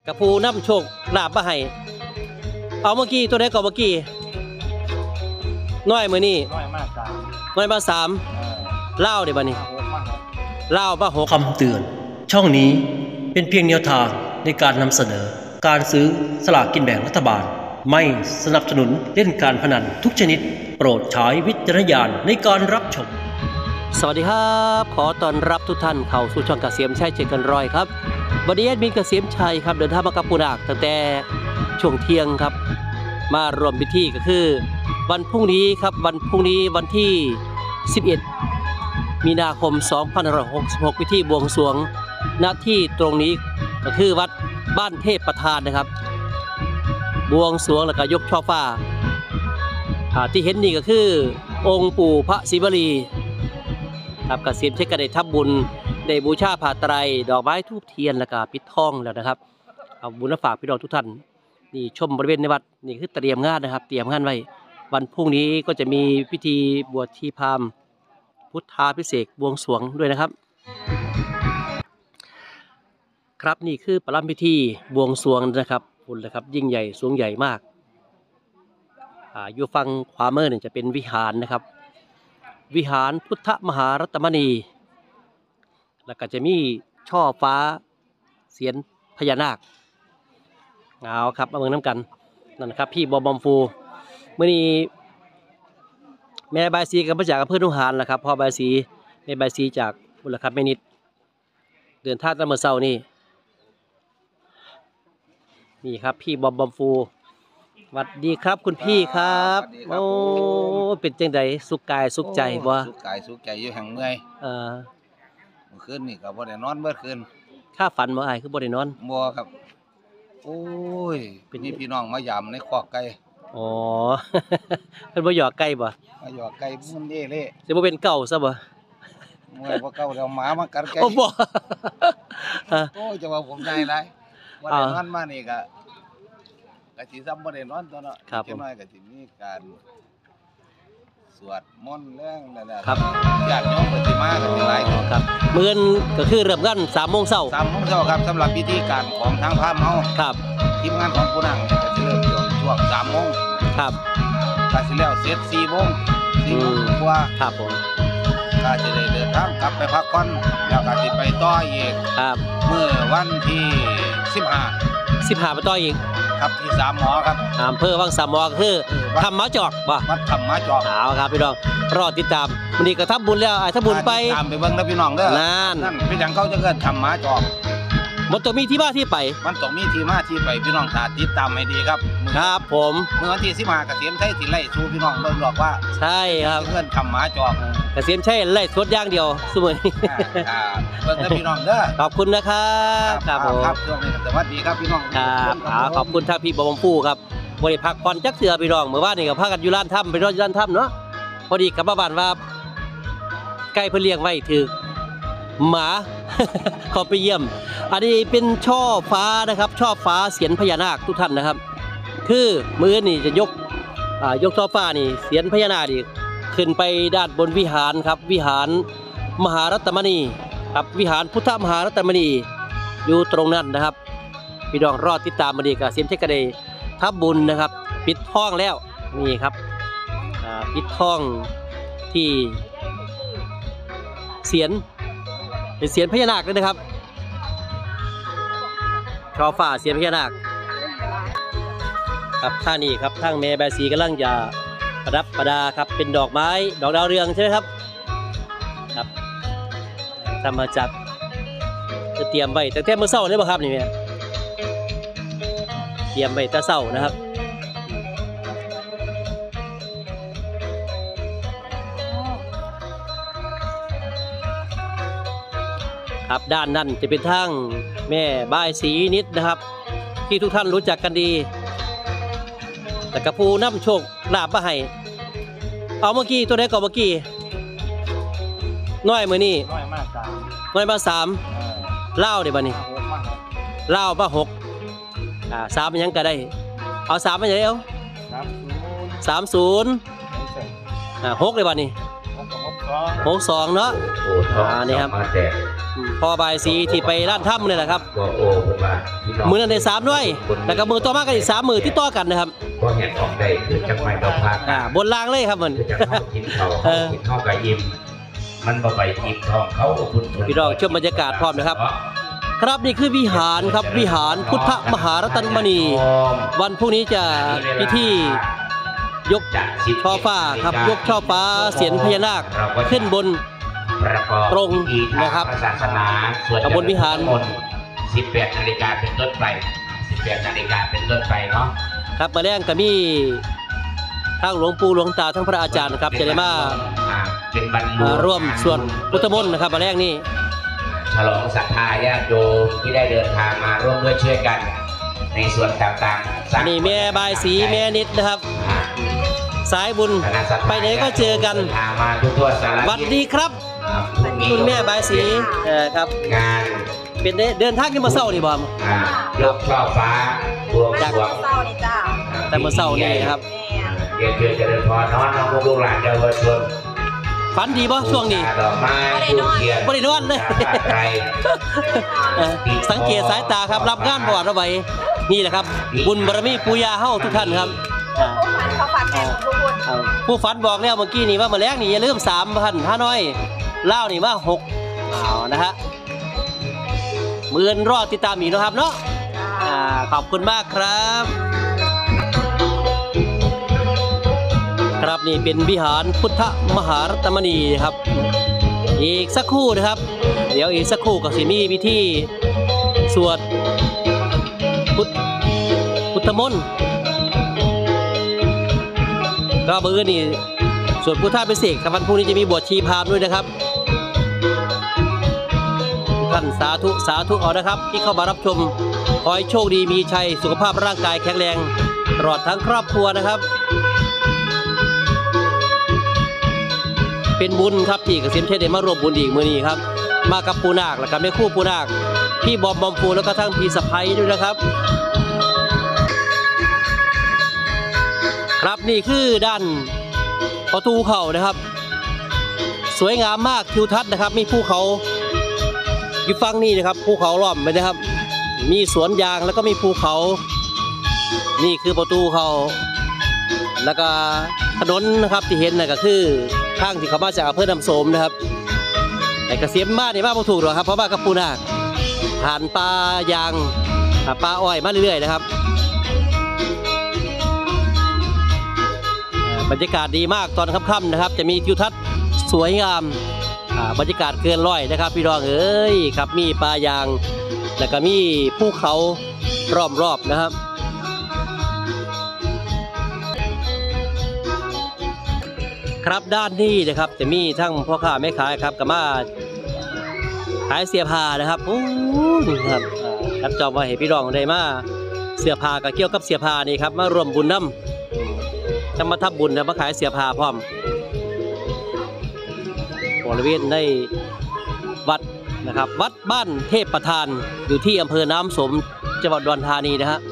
กระพูน้ำโชคลาบมาให้เอาเมื่อกี้ตัวไหนก่อนเมื่อกี้น้อยมือนี่น้อยมาสามเล่าเดี๋ยวบัดนี้เล่ามา6คำเตือนช่องนี้เป็นเพียงแนวทางในการนำเสนอการซื้อสลากกินแบ่งรัฐบาลไม่สนับสนุนเล่นการพนันทุกชนิดโปรดใช้วิจารณญาณในการรับชมสวัสดีครับขอต้อนรับทุกท่านเข้าสู่ช่องเกษมชัยเจกันรอยครับวันนี้มีเกษมชัยครับเดินทางมากับปูนาคตั้งแต่ช่วงเที่ยงครับมารวมพิธีก็คือวันพรุ่งนี้ครับวันพรุ่งนี้วันที่11มีนาคม2566พิธีบวงสรวงณที่ตรงนี้ก็คือวัดบ้านเทพประธานนะครับบวงสรวงแล้วก็ยกช่อฟ้าที่เห็นนี่ก็คือองค์ปู่พระศิวลีครับเกษมชัยก็ได้ทำบุญได้บูชาผ้าไตรดอกไม้ธูปเทียนแล้วก็ปิดทองแล้วนะครับเอาบุญมาฝากพี่น้องทุกท่านนี่ชมบริเวณในวัดนี่คือเตรียมงานนะครับเตรียมงานไว้วันพรุ่งนี้ก็จะมีพิธีบวชชีพราหมณ์พุทธาภิเษกบวงสรวงด้วยนะครับครับนี่คือประลัมพิธีบวงสรวงนะครับคุณเลยครับยิ่งใหญ่สูงใหญ่มากอยู่ฝั่งขวามือเนี่ยจะเป็นวิหารนะครับวิหารพุทธมหารัตมณีแล้วก็จะมีช่อฟ้าเสียนพญานาคเอาครับมาเมืองน้ำกันนั่นครับพี่บอมฟูเมื่อนี้แม่ใบซีกับพระจากอำเภอหนองหานนะครับพ่อใบซีแม่ใบซีจากบุรคับแม่นิดเดินท่าตะเมื่อเช้านี่ครับพี่บอมฟูสวัสดีครับคุณพี่ครับโอ้เป็นจังไดสุขกายสุขใจบ่สุขกายสุขใจอยู่แห่งเมื่อยเมื่อคืนนี่ก็บ่ได้นอนเมื่อคืนข้าฝันบ่อ้ายคือบ่ได้นอนบ่ครับโอ้ยเป็นนี่พี่น้องมายามในคอกไก่อ๋อเพิ่นบ่หยอกไก่บ่มาหยอกไก่มันเละสิบ่เป็นเก่าซะบ่เมื่อยบ่เก่าแล้วหมามากัดไก่โอ้บ่โอ้จะว่าผมใหญ่หลายบ่ได้นอนมานี่ก็สิซ้ำบ่ได้นอนตัวเนาะจังน้อยก็สิมีการสวดมนต์เรื่องนั่นแหละครับญาติโยมเพิ่นสิมากันหลายครับมื้อนี้ก็คือเริ่มกัน 3:00 น 3:00 นครับสำหรับพิธีการของทางพราหมณ์เฮาครับทีมงานของผู้นั่งก็สิเริ่มช่วง 3:00 นครับก็สิแล้วเสร็จ 4:00 นกว่าครับผมก็สิได้เดินทางกลับไปพักผ่อนแล้วก็สิไปต่ออีกครับมื้อวันที่15 ไปต่ออีกครับที่3 หมอครับอำเภอวังสามหมอก็คือธรรมะจอกบ่วัดธรรมะจอกเอาครับพี่น้องรอติดตามวันนี้ก็ทำบุญแล้วทำบุญไปตามไปเบิ่งนะพี่น้องเด้อนั่นเป็นหยังเขาจะเกิดธรรมะจอกมันต้องมีที่มาที่ไปมันต้องมีที่มาที่ไปพี่น้องติดตามให้ดีครับครับผมเมื่อวันที่15เกษมชัยสิไล่สู่พี่น้องเบิ่งหรอกว่าใช่ครับเงินธรรมะจอกเกษมชัยไล่สดอย่างเดียวซุมื้อนี้เบิ่งนะพี่น้องเด้อขอบคุณนะครับครับผมครับช่วงนี้สวัสดีครับพี่น้องครับขอบคุณท่านพี่บอมฟูครับบ่ได้พักผ่อนจักเทื่อพี่น้องเมื่อวานนี่ก็พากันอยู่ร้านถ้ำไปนอนอยู่ร้านถ้ำเนาะพอดีกลับมาบ้านว่าไก่เพิ่นเลี้ยงไว้ถือหมาขอไปเยี่ยมอันนี้เป็นช่อฟ้านะครับช่อฟ้าเสียนพญานาคทุกท่านนะครับคือมือนี่จะยกช่อฟ้านี่เสียนพญานาคนี่ขึ้นไปด้านบนวิหารครับวิหารมหารัตมณีครับวิหารพุทธมหารัตมณีอยู่ตรงนั้นนะครับพี่น้องรอติดตามมาดีกับเสียมเชกระเดยทับบุญนะครับปิดทองแล้วนี่ครับปิดทองที่เสียนเป็นเสียนพญานาคเลยนะครับช่อฟ้าเสียนพญานาคครับท่านี้ครับทางแม่แบซีกำลังจะประดับประดาครับเป็นดอกไม้ดอกดาวเรืองใช่ไหมครับครับทำมาจากจะเตรียมไว้แต่เมื่อเช้าเลยป่ะครับนี่แม่เตรียมไว้แต่เช้านะครับครับด้านนั้นจะเป็นทางแม่บายสีนิดนะครับที่ทุกท่านรู้จักกันดีแต่กระพูน้ำโชคลาบมาให้เอาเมื่อกี้ตัวไหนก่อนเมื่อกี้น้อยมือนี่น้อยมา3เล่าเดี๋ยวบัดนี้เล่ามา6 3มันยังก็ได้เอา3มาอย่างเดียว30 6เลยบัดนี้62เนาะนี่ครับพพอบายสีที่ไปร้านถ้ำนี่แหละครับก็โอ้ผมว่าพี่น้องมือนั้นได้3ด้วยแล้วก็มือต่อมากันอีก3 มือที่ต่อกันนะครับก็เห็นออกได้คือจังไม่ดอกพักบนล่างเลยครับมันคือจะเข้ากินเขากินข้าวกับอิ่มมันบ่ไปอิ่มท้องเขาคุณพี่น้องชมบรรยากาศพร้อมนะครับ ครับนี่คือวิหารครับวิหารพุทธมหารัตนมณี วันพรุ่งนี้จะพิธียกช่อฟ้าครับยกช่อฟ้าเสียนพญานาคขึ้นบน ตรงนะครับศาสนาส่วนตำบลวิหาร 18 นาฬิกาเป็นต้นไป18 นาฬิกาเป็นต้นไปเนาะครับมาแรงก็มีทั้งหลวงปู่หลวงตาทั้งพระอาจารย์นะครับจะได้มาเป็นบรรลุร่วมสวดพุทธมนต์นะครับมาแรงนี่ฉลองศรัทธาญาติโยมที่ได้เดินทางมาร่วมด้วยช่วยกัน ในส่วนต่างๆอันนี้แม่บายสีแม่นิดนะครับ สายบุญไปไหนก็เจอกันทางมาทั่วๆสารสวัสดีครับพรุ่งนี้คุณแม่บายสีครับงานเป็นเดินทางที่มาเศร้านี่บอมยกช่อฟ้าบวงสรวงเศร้านี่จ้าแต่มาเศร้านี่นะครับเรียนเชิญเจริญพรน้องลูกหลานเยาวชนฝันดีบ่ช่วงนี้ดอกไม้ทูบเทียนบ่ได้นอนเลยไตรสังเกตสายตาครับรับงานประวัติเอาไว้นี่แหละครับ บุญบารมีปู่ย่าเฮาทุกท่านครับเขาฝันแทนทุกคนผู้ฝันบอกแล้วเมื่อกี้นี่ว่ามาแรงนี่อย่าลืม3,000ห้าน้อยเล่าวนี่ว่า6เอานะฮะมื้ออนรอติดตามอีกเนาะครับเนาะขอบคุณมากครับ ครับนี่เป็นวิหารพุทธมหารัตนมณีครับ อีกสักครู่นะครับ เดี๋ยวอีกสักครู่ก็สิมีพิธีสวดพุทธมนต์ก็มื้อนี่สวดพุทธาภิเษกครับวันพรุ่งนี้จะมีบวชชีพราหมณ์ด้วยนะครับทุกท่านสาธุสาธุเอานะครับ ที่เข้ามารับชมขอให้โชคดีมีชัยสุขภาพร่างกายแข็งแรงตลอดทั้งครอบครัวนะครับ เป็นบุญครับที่เกษมชัยได้มาร่วมบุญอีกมื้อนี้ครับมากับปูนาคและกับแม่คู่ปูนาคพี่บอมปูแล้วก็ทั้งพี่สะใภ้ด้วยนะครับ ครับนี่คือด้านประตูเขานะครับ สวยงามมากทิวทัศน์นะครับมีภูเขาอยู่ฝั่งนี้นะครับภูเขาล้อมไปนะครับ มีสวนยางแล้วก็มีภูเขานี่คือประตูเขาแล้วก็ถนนนะครับที่เห็นนะก็คือทางที่เขามาจากอำเภอน้ำโสมนะครับไอ้เกษมมาเนี่ยมาบ่ถูกหรอกครับเพราะว่ากับปูนาคผ่านป่ายางป่าอ้อยมาเรื่อยๆนะครับบรรยากาศดีมากตอนค่ำๆนะครับจะมีทิวทัศน์สวยงามบรรยากาศเกินร้อยนะครับพี่น้องเอ้ยครับมีป่ายางแล้วก็มีภูเขารอบๆนะครับครับด้านนี้นะครับจะมีทั้งพ่อค้าแม่ขายครับก็มาขายเสื้อผ้านะครับโอ้นี่ครับรับจองมาให้พี่น้องได้มาเสื้อผ้าก็เกี่ยวกับเสื้อผ้านี่ครับมารวมบุญน้ำจะมาทำบุญนะมาขายเสื้อผ้าพร้อมบริเวณในวัดนะครับวัดบ้านเทพประธานอยู่ที่อำเภอน้ำสมจังหวัดอุดรธานีนะฮะ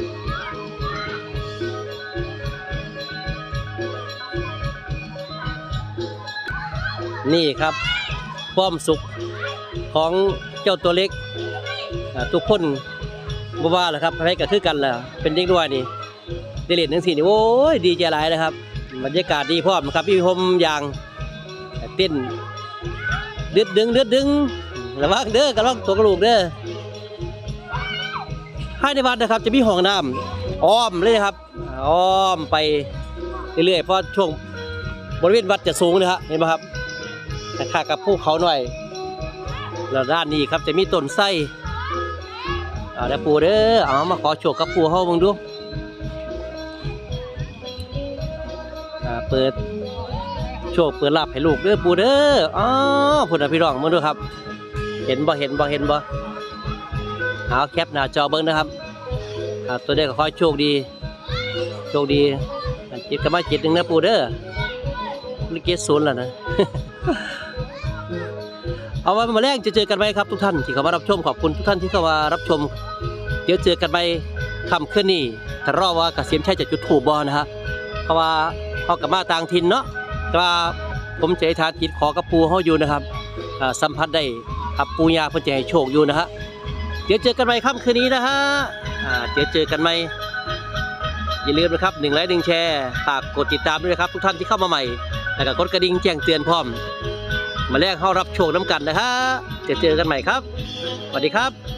นี่ครับความสุขของเจ้าตัวเล็กทุกคนบ่ว่าแหละครับอะไรก็คือกันแหละเป็นเด็กด้วยนี่ได้เล่นทั้งสี่นี่โอ้ยดีใจหลายนะครับบรรยากาศดีพร้อมนะครับพี่พมยางเต้นเดือดดึงระวังเด้อกระวังตัวกระลูกเด้อให้ในวัดนะครับจะมีห้องน้ำอ้อมเลยครับอ้อมไปเรื่อยๆเพราะช่วงบริเวณวัดจะสูงนะครับเห็นไหมครับข้ากับภูเขาหน่อยแล้วด้านนี้ครับจะมีต้นไทรเดี๋ยวปู่เด้อเอามาขอโชคกับปู่เฮาเบิ่งดูเปิดโชคเปิดลาภให้ลูกเด้อปู่เด้ออ๋อพุ่นน่ะพี่น้องมึงดูครับเห็นบ่เอาแคปหน้าจอเบิ่งนะครับตัวเด็กก็ขอโชคดีจิตก็มาจิตนึงนะปู่เด้อลิเกศูนย์แล้วนะ เอาไว้มาแรกจะเจอกันไหมครับทุกท่านที่เข้ามารับชมขอบคุณทุกท่านที่เข้ามารับชมเดี๋ยวเจอกันไปค่ำคืนนี้ถ้ารอว่าเกษมชัยจะจุดธูปบ่นะฮะเพราะว่าเขากับมาต่างถิ่นเนาะแต่ว่าผมจะอธิษฐานจิตขอกับปู่เขาอยู่นะครับสัมผัสได้ครับปู่ย่าเพิ่นจะให้โชคอยู่นะฮะเดี๋ยวเจอกันใหม่ค่ำคืนนี้นะฮะเดี๋ยวเจอกันใหม่อย่าลืมนะครับ1 ไลค์ 1 แชร์ฝากกดติดตามด้วยนะครับทุกท่านที่เข้ามาใหม่แล้วก็กดกระดิ่งแจ้งเตือนพร้อมมาแลกเข้ารับโชคน้ำกันนะฮะเจอกันใหม่ครับสวัสดีครับ